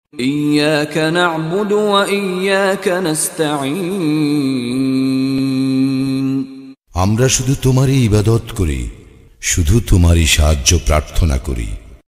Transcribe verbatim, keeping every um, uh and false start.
ইয়্যাকা না'বুদু ওয়া ইয়্যাকা নাস্তাঈন। আমরা শুধু তোমারই ইবাদত করি, শুধু তোমারই সাহায্য প্রার্থনা করি।